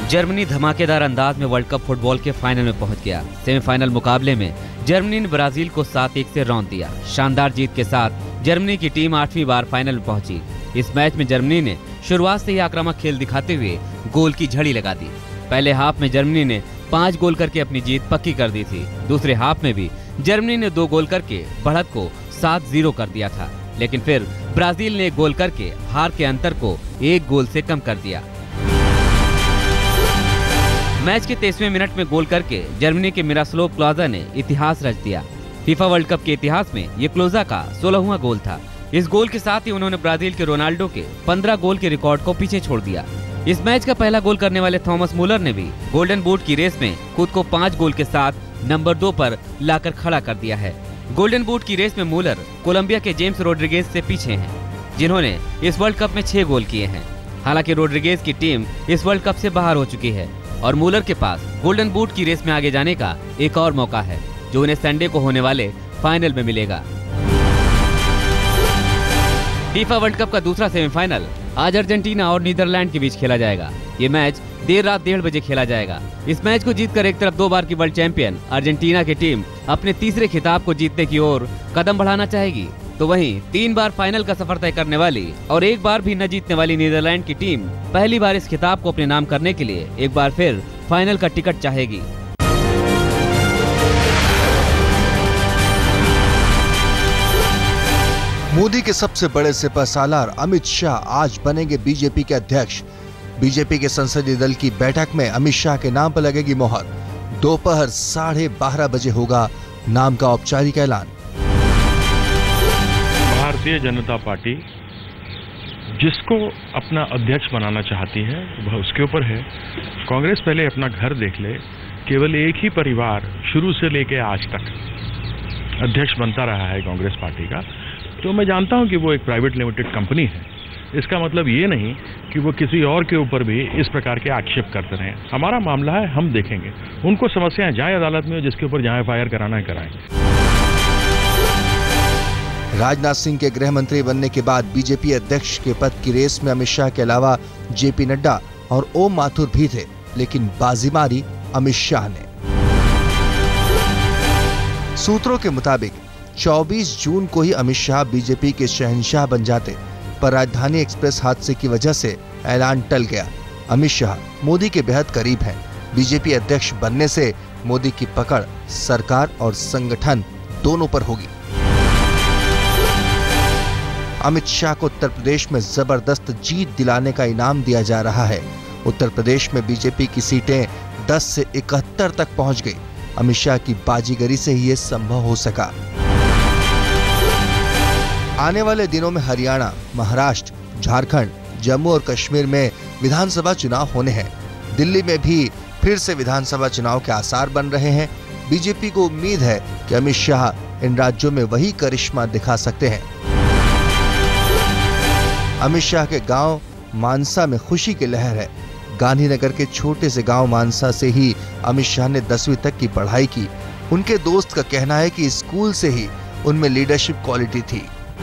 Germany धमाकेदार अंदाज में वर्ल्ड कप फुटबॉल के फाइनल में पहुंच गया। सेमीफाइनल मुकाबले में जर्मनी ने ब्राजील को 7-1 से रौंद दिया। शानदार जीत के साथ जर्मनी की टीम 8वीं बार फाइनल में पहुंची। इस मैच में जर्मनी ने शुरुआत से ही आक्रामक खेल दिखाते हुए गोल की झड़ी लगा दी। पहले हाफ में जर्मनी ने 5 गोल करके अपनी जीत पक्की कर दी थी। दूसरे हाफ में भी जर्मनी ने 2 गोल करके बढ़त को 7-0 कर दिया था, लेकिन फिर ब्राजील ने 1 गोल करके हार के अंतर को 1 गोल से कम कर दिया। मैच के 23वें मिनट में गोल करके जर्मनी के मिरास्लाव क्लोज़ा ने इतिहास रच दिया। फीफा वर्ल्ड कप के इतिहास में ये क्लोज़ा का 16वां गोल था। इस गोल के साथ ही उन्होंने ब्राजील के रोनाल्डो के 15 गोल के रिकॉर्ड को पीछे छोड़ दिया। इस मैच का पहला गोल करने वाले थॉमस मुलर ने भी गोल्डन बूट की रेस में खुद को 5 गोल के साथ नंबर 2 पर लाकर खड़ा कर दिया है। गोल्डन बूट की रेस में मुलर कोलंबिया के जेम्स रोड्रिगेज से पीछे हैं, जिन्होंने इस वर्ल्ड कप में 6 गोल किए हैं। हालांकि रोड्रिगेज की टीम इस वर्ल्ड कप से बाहर हो चुकी है और मुलर के पास गोल्डन बूट की रेस में आगे जाने का एक और मौका है, जो उन्हें संडे को होने वाले फाइनल में मिलेगा। फीफा वर्ल्ड कप का दूसरा सेमीफाइनल आज अर्जेंटीना और नीदरलैंड के बीच खेला जाएगा। ये मैच देर रात 1:30 बजे खेला जाएगा। इस मैच को जीतकर एक तरफ 2 बार की वर्ल्ड चैंपियन अर्जेंटीना की टीम अपने तीसरे खिताब को जीतने की ओर कदम बढ़ाना चाहेगी, तो वहीं 3 बार फाइनल का सफर तय करने वाली और 1 बार भी न जीतने वाली नीदरलैंड की टीम पहली बार इस खिताब को अपने नाम करने के लिए एक बार फिर फाइनल का टिकट चाहेगी। मोदी के सबसे बड़े सिपहसालार अमित शाह आज बनेंगे बीजेपी के अध्यक्ष। बीजेपी के संसदीय दल की बैठक में अमित शाह के नाम पर लगेगी मोहर। दोपहर 12:30 बजे होगा नाम का औपचारिक ऐलान। भारतीय जनता पार्टी जिसको अपना अध्यक्ष बनाना चाहती है वह उसके ऊपर है। कांग्रेस पहले अपना घर देख ले। केवल एक ही परिवार शुरू से लेकर आज तक अध्यक्ष बनता रहा है कांग्रेस पार्टी का, तो मैं जानता हूं कि वो एक प्राइवेट लिमिटेड कंपनी है। इसका मतलब ये नहीं कि वो किसी और के ऊपर भी इस प्रकार के आक्षेप करते रहे। हमारा मामला है, हम देखेंगे। उनको समस्याएं जाए अदालत में, जिसके ऊपर जहां एफआईआर कराना है कराएंगे। राजनाथ सिंह के गृह मंत्री बनने के बाद बीजेपी अध्यक्ष के पद की रेस में अमित शाह के अलावा जेपी नड्डा और ओम माथुर भी थे, लेकिन बाजी मारी अमित शाह ने। सूत्रों के मुताबिक 24 जून को ही अमित शाह बीजेपी के शहंशाह बन जाते, पर राजधानी एक्सप्रेस हादसे की वजह से ऐलान टल गया। अमित शाह मोदी के बेहद करीब हैं। बीजेपी अध्यक्ष बनने से मोदी की पकड़ सरकार और संगठन दोनों पर होगी। अमित शाह को उत्तर प्रदेश में जबरदस्त जीत दिलाने का इनाम दिया जा रहा है। उत्तर प्रदेश में बीजेपी की सीटें 10 से 71 तक पहुंच गई। अमित शाह की बाजीगरी से ही ये संभव हो सका। आने वाले दिनों में हरियाणा, महाराष्ट्र, झारखंड, जम्मू और कश्मीर में विधानसभा चुनाव होने हैं। दिल्ली में भी फिर से विधानसभा चुनाव के आसार बन रहे हैं। बीजेपी को उम्मीद है कि अमित शाह इन राज्यों में वही करिश्मा दिखा सकते हैं। अमित शाह के गांव मानसा में खुशी की लहर है। गांधीनगर के छोटे से गांव मानसा से ही अमित शाह ने 10वीं तक की पढ़ाई की। उनके दोस्त का कहना है कि स्कूल से ही उनमें लीडरशिप क्वालिटी थी।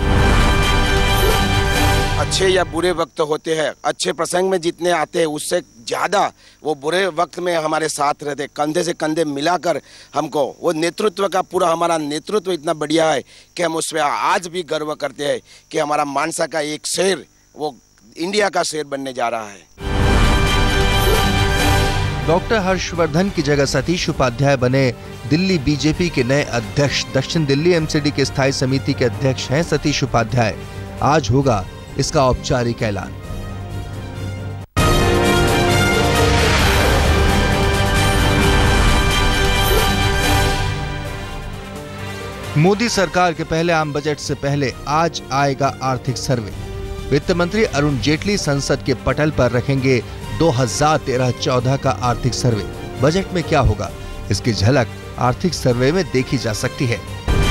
अच्छे या बुरे वक्त होते हैं, अच्छे प्रसंग में जितने आते हैं उससे ज़्यादा वो बुरे वक्त में हमारे साथ रहते, कंधे से कंधे मिलाकर हमको वो नेतृत्व का पूरा हमारा नेतृत्व इतना बढ़िया है कि हम उसमें आज भी गर्व करते हैं कि हमारा मानसा का एक शहर वो इंडिया का शहर बनने जा रहा है। डॉक्टर हर्षवर्धन की जगह सतीश उपाध्याय बने दिल्ली बीजेपी के नए अध्यक्ष। दक्षिण दिल्ली एमसीडी के स्थायी समिति के अध्यक्ष हैं सतीश उपाध्याय। आज होगा इसका औपचारिक ऐलान। मोदी सरकार के पहले आम बजट से पहले आज आएगा आर्थिक सर्वे। वित्त मंत्री अरुण जेटली संसद के पटल पर रखेंगे 2013-14 का आर्थिक सर्वे। बजट में क्या होगा, इसकी झलक आर्थिक सर्वे में देखी जा सकती है।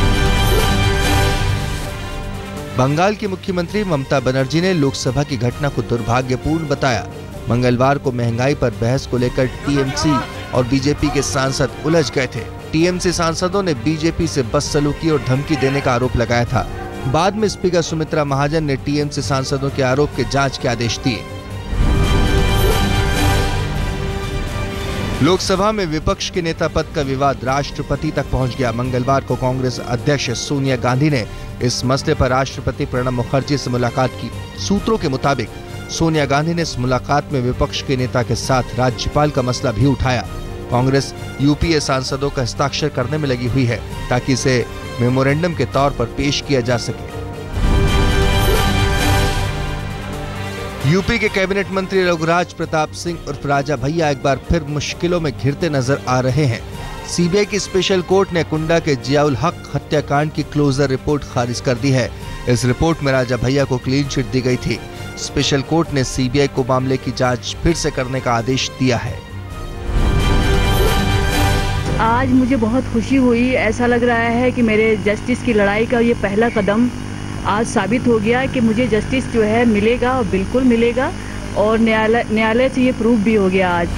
बंगाल की मुख्यमंत्री ममता बनर्जी ने लोकसभा की घटना को दुर्भाग्यपूर्ण बताया। मंगलवार को महंगाई पर बहस को लेकर टीएमसी और बीजेपी के सांसद उलझ गए थे। टीएमसी सांसदों ने बीजेपी से बदसलूकी और धमकी देने का आरोप लगाया था। बाद में स्पीकर सुमित्रा महाजन ने टीएमसी सांसदों के आरोप के जांच के आदेश दिए। लोकसभा में विपक्ष के नेता पद का विवाद राष्ट्रपति तक पहुंच गया। मंगलवार को कांग्रेस अध्यक्ष सोनिया गांधी ने इस मसले पर राष्ट्रपति प्रणब मुखर्जी से मुलाकात की। सूत्रों के मुताबिक सोनिया गांधी ने इस मुलाकात में विपक्ष के नेता के साथ राज्यपाल का मसला भी उठाया। कांग्रेस यूपीए सांसदों का हस्ताक्षर करने में लगी हुई है ताकि इसे मेमोरेंडम के तौर पर पेश किया जा सके। यूपी के कैबिनेट मंत्री रघुराज प्रताप सिंह उर्फ राजा भैया एक बार फिर मुश्किलों में घिरते नजर आ रहे हैं। सीबीआई की स्पेशल कोर्ट ने कुंडा के जियाउल हक हत्याकांड की क्लोजर रिपोर्ट खारिज कर दी है। इस रिपोर्ट में राजा भैया को क्लीन चिट दी गई थी। स्पेशल कोर्ट ने सीबीआई को मामले की जांच फिर से करने का आदेश दिया है। आज मुझे बहुत खुशी हुई। ऐसा लग रहा है कि मेरे जस्टिस की लड़ाई का ये पहला कदम आज साबित हो गया कि मुझे जस्टिस जो है मिलेगा और बिल्कुल मिलेगा, और न्यायालय से ये प्रूफ भी हो गया आज।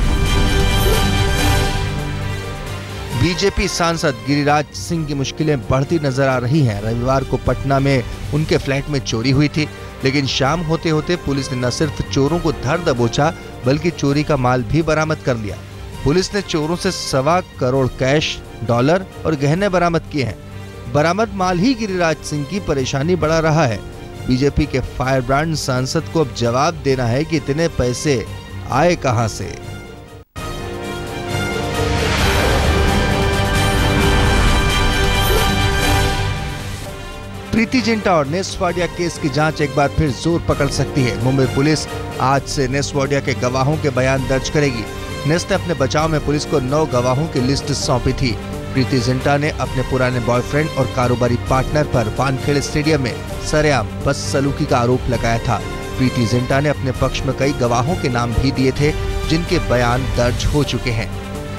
बीजेपी सांसद गिरिराज सिंह की मुश्किलें बढ़ती नजर आ रही हैं। रविवार को पटना में उनके फ्लैट में चोरी हुई थी, लेकिन शाम होते होते पुलिस ने न सिर्फ चोरों को धर दबोचा बल्कि चोरी का माल भी बरामद कर लिया। पुलिस ने चोरों से 1.25 करोड़ कैश, डॉलर और गहने बरामद किए हैं। बरामद माल ही गिरिराज सिंह की परेशानी बढ़ा रहा है। बीजेपी के फायरब्रांड सांसद को अब जवाब देना है कि इतने पैसे आए कहां से। प्रीति जिंटा और नेस्वाडिया केस की जांच एक बार फिर जोर पकड़ सकती है। मुंबई पुलिस आज से नेस्वाडिया के गवाहों के बयान दर्ज करेगी। नेस ने अपने बचाव में पुलिस को 9 गवाहों की लिस्ट सौंपी थी। प्रीति जिंटा ने अपने पुराने बॉयफ्रेंड और कारोबारी पार्टनर पर वानखेड़े स्टेडियम में सरेआम बदसलूकी का आरोप लगाया था। प्रीति जिंटा ने अपने पक्ष में कई गवाहों के नाम भी दिए थे जिनके बयान दर्ज हो चुके हैं।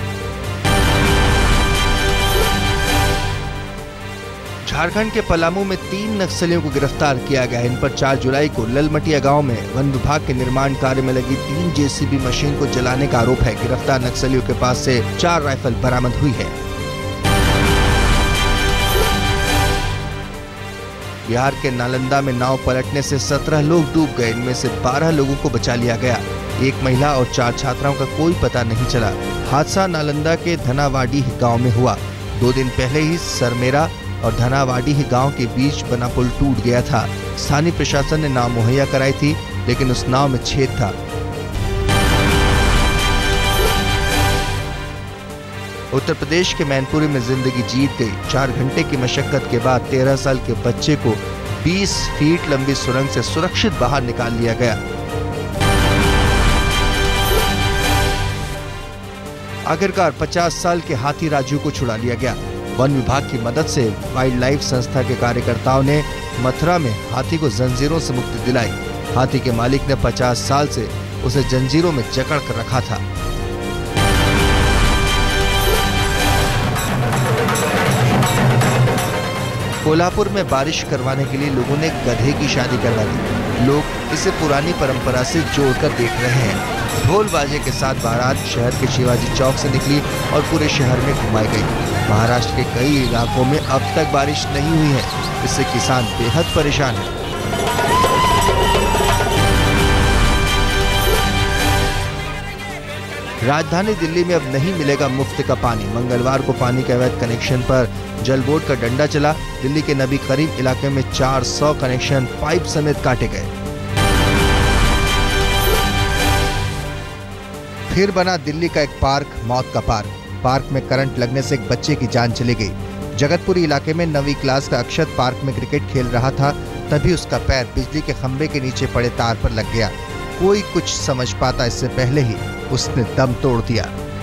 झारखंड के पलामू में 3 नक्सलियों को गिरफ्तार किया गया। इन पर 4 जुलाई को ललमटिया गांव में वन विभाग के निर्माण कार्य में लगी 3 जेसीबी मशीन को जलाने का आरोप है। गिरफ्तार नक्सलियों के पास से 4 राइफल बरामद हुई है। बिहार के नालंदा में नाव पलटने से 17 लोग डूब गए। इनमें से 12 लोगों को बचा लिया गया। एक महिला और 4 छात्राओं का कोई पता नहीं चला। हादसा नालंदा के धनावाडी गांव में हुआ। 2 दिन पहले ही सरमेरा और धनावाडी गांव के बीच बना पुल टूट गया था। स्थानीय प्रशासन ने नाव मुहैया कराई थी, लेकिन उस नाव में छेद था। उत्तर प्रदेश के मैनपुरी में जिंदगी जीत गई। 4 घंटे की मशक्कत के बाद 13 साल के बच्चे को 20 फीट लंबी सुरंग से सुरक्षित बाहर निकाल लिया गया। आखिरकार 50 साल के हाथी राजू को छुड़ा लिया गया। वन विभाग की मदद से वाइल्ड लाइफ संस्था के कार्यकर्ताओं ने मथुरा में हाथी को जंजीरों से मुक्ति दिलाई। हाथी के मालिक ने 50 साल से उसे जंजीरों में जकड़ कर रखा था। कोल्हापुर में बारिश करवाने के लिए लोगों ने गधे की शादी करवा दी। लोग इसे पुरानी परंपरा से जोड़कर देख रहे हैं। ढोल बाजे के साथ बारात शहर के शिवाजी चौक से निकली और पूरे शहर में घुमाई गई। महाराष्ट्र के कई इलाकों में अब तक बारिश नहीं हुई है, इससे किसान बेहद परेशान है। राजधानी दिल्ली में अब नहीं मिलेगा मुफ्त का पानी। मंगलवार को पानी के अवैध कनेक्शन पर जल बोर्ड का डंडा चला। दिल्ली के नबी करीम इलाके में 400 कनेक्शन पाइप समेत काटे गए। फिर बना दिल्ली का एक पार्क, मौत का पार्क। पार्क में करंट लगने से एक बच्चे की जान चली गई। जगतपुरी इलाके में 9वीं क्लास का अक्षत पार्क में क्रिकेट खेल रहा था, तभी उसका पैर बिजली के खंभे के नीचे पड़े तार पर लग गया। कोई कुछ समझ पाता इससे पहले ही उसने दम तोड़ दिया।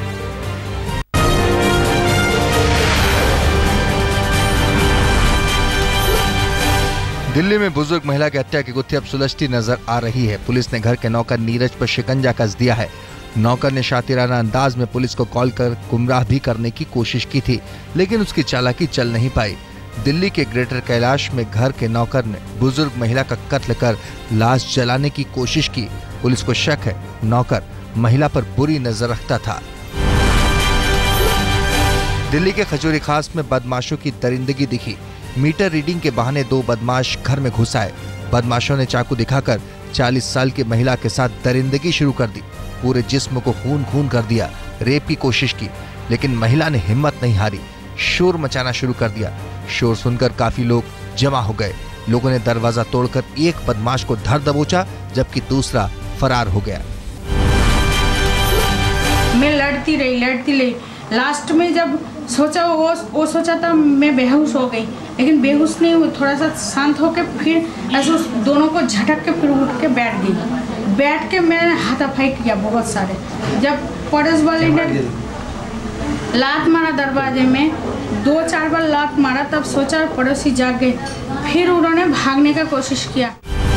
दिल्ली में बुजुर्ग महिला की हत्या की गुत्थी अब सुलझती नजर आ रही है। पुलिस ने घर के नौकर नीरज पर शिकंजा कस दिया है। नौकर ने शातिराना अंदाज में पुलिस को कॉल कर गुमराह भी करने की कोशिश की थी, लेकिन उसकी चालाकी चल नहीं पाई। दिल्ली के ग्रेटर कैलाश में घर के नौकर ने बुजुर्ग महिला का कत्ल कर लाश जलाने की कोशिश की। पुलिस को शक है नौकर महिला पर बुरी नजर रखता था। दिल्ली के खजूरी खास में बदमाशों की दरिंदगी दिखी। मीटर रीडिंग के बहाने 2 बदमाश घर में घुस आए। बदमाशों ने चाकू दिखाकर 40 साल की महिला के साथ दरिंदगी शुरू कर दी। पूरे जिस्म को खून खून कर दिया। रेप की कोशिश की, लेकिन महिला ने हिम्मत नहीं हारी, शोर मचाना शुरू कर दिया। शोर सुनकर काफी लोग जमा हो गए। लोगों ने दरवाजा तोड़कर एक बदमाश को धर दबोचा, जबकि दूसरा फरार हो गया। मैं लड़ती रही। लास्ट में जब सोचा वो सोचा था मैं बेहोश हो गई, लेकिन बेहोश नहीं हुई, थोड़ा सा शांत होकर फिर ऐसे दोनों को झटक के फिर उठ के बैठ के मैंने हाथापाई किया बहुत सारे। जब पड़ोस वाले ने लात मारा दरवाजे में, 2-4 बार लात मारा, तब सोचा पड़ोसी जाग गए, फिर उन्होंने भागने का कोशिश किया।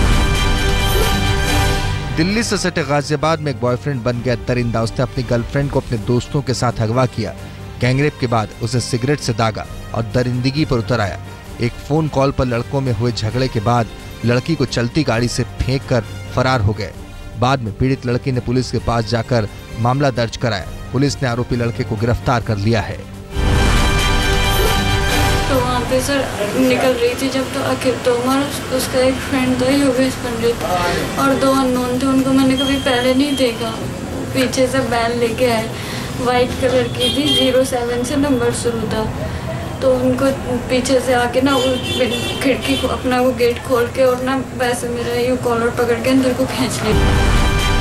दिल्ली से सटे गाजियाबाद में एक बॉयफ्रेंड बन गया दरिंदा। उसने अपनी गर्लफ्रेंड को अपने दोस्तों के साथ अगवा किया। गैंगरेप के बाद उसे सिगरेट से दागा और दरिंदगी पर उतर आया। एक फोन कॉल पर लड़कों में हुए झगड़े के बाद लड़की को चलती गाड़ी से फेंककर फरार हो गए। बाद में पीड़ित लड़की ने पुलिस के पास जाकर मामला दर्ज कराया। पुलिस ने आरोपी लड़के को गिरफ्तार कर लिया है। तो वहाँ पे सर निकल रही थी जब, तो आखिर तो उसका एक फ्रेंड था योगेश पंडित, और 2 अननोन थे। उनको मैंने कभी पहले नहीं देखा। पीछे से बैन लेके आए, वाइट कलर की थी, 07 से नंबर शुरू था। तो उनको पीछे से आके ना वो खिड़की को अपना वो गेट खोल के और ना वैसे मेरा यूँ कॉलर पकड़ के अंदर को खींच लिया।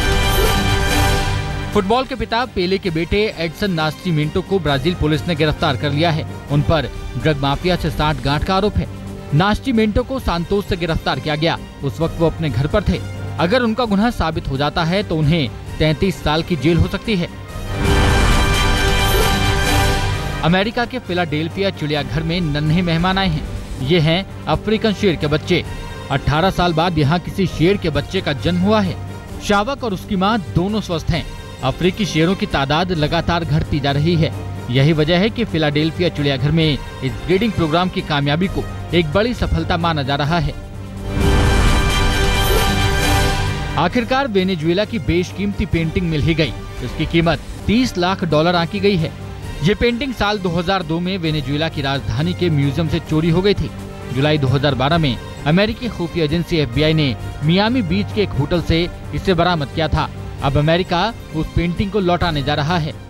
फुटबॉल के पिता पेले के बेटे एडसन नास्टिमेंटो को ब्राजील पुलिस ने गिरफ्तार कर लिया है। उन पर ड्रग माफिया से साठगांठ का आरोप है। नास्टिमेंटो को सांतोस से गिरफ्तार किया गया। उस वक्त वो अपने घर पर थे। अगर उनका गुनाह साबित हो जाता है तो उन्हें 33 साल की जेल हो सकती है। अमेरिका के फिलाडेल्फिया चिड़ियाघर में नन्हे मेहमान आए हैं। ये हैं अफ्रीकन शेर के बच्चे। 18 साल बाद यहाँ किसी शेर के बच्चे का जन्म हुआ है। शावक और उसकी माँ दोनों स्वस्थ हैं। अफ्रीकी शेरों की तादाद लगातार घटती जा रही है। यही वजह है कि फिलाडेल्फिया चिड़ियाघर में इस ब्रीडिंग प्रोग्राम की कामयाबी को एक बड़ी सफलता माना जा रहा है। आखिरकार वेनेजुएला की बेशकीमती पेंटिंग मिल ही गई। इसकी कीमत $30 लाख आंकी गई है। ये पेंटिंग साल 2002 में वेनेजुएला की राजधानी के म्यूजियम से चोरी हो गई थी। जुलाई 2012 में अमेरिकी खुफिया एजेंसी FBI ने मियामी बीच के एक होटल से इसे बरामद किया था। अब अमेरिका उस पेंटिंग को लौटाने जा रहा है।